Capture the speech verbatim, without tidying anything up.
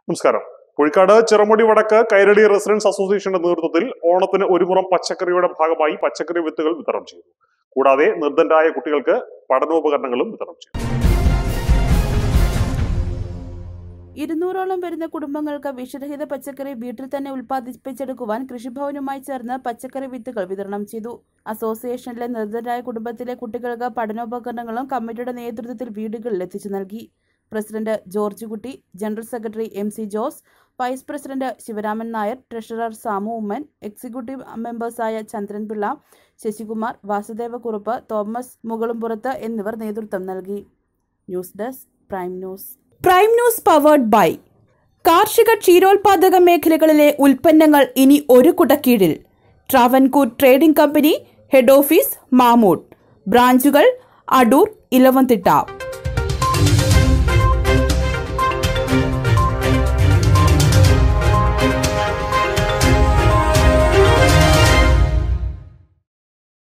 നമസ്കാരം. പുഴിക്കാട് ചിറമുടി വടക്ക് കൈരളി റെസിഡൻസ് അസോസിയേഷന്റെ നേതൃത്വത്തിൽ ഓണത്തിന് ഒരു മുറം പച്ചക്കറിയുടെ ഭാഗമായി പച്ചക്കറി വിത്തുകൾ വിതരണം ചെയ്തു. കൂടാതെ നിർധനരായ കുട്ടികൾക്ക് പഠനോപകരണങ്ങളും വിതരണം ചെയ്തു. ഇരുന്നൂറോളം വരുന്ന കുടുംബങ്ങൾക്ക് വിഷരഹിത പച്ചക്കറി വീട്ടിൽ തന്നെ ഉൽപ്പാദിപ്പിച്ചെടുക്കുവാൻ കൃഷിഭവനുമായി ചേർന്ന് പച്ചക്കറി വിത്തുകൾ വിതരണം ചെയ്തു. അസോസിയേഷനിലെ നിർധനരായ കുടുംബത്തിലെ കുട്ടികൾക്ക് പഠനോപകരണങ്ങളും കമ്മിറ്റിയുടെ നേതൃത്വത്തിൽ വീടുകളിൽ എത്തിച്ചു നൽകി. President George Kutty, general secretary M C Jose, vice president Sivaraman Nair, treasurer Samu Oommen, executive മെമ്പേഴ്സായ ചന്ദ്രൻപിള്ള, ശശികുമാർ, വാസുദേവക്കുറുപ്പ്, തോമസ് മുകളുംപുറത്ത് എന്നിവർ നേതൃത്വം നൽകി. News desk prime news. Prime news powered by കാർഷിക ക്ഷീരോത്പാദക മേഖലകളിലെ ഉൽപ്പന്നങ്ങൾ ഇനി ഒരു കുടക്കീഴിൽ. Travancore trading company, head office Mamood, ബ്രാഞ്ചുകൾ അടൂർ, ഇലവന്തിട്ട.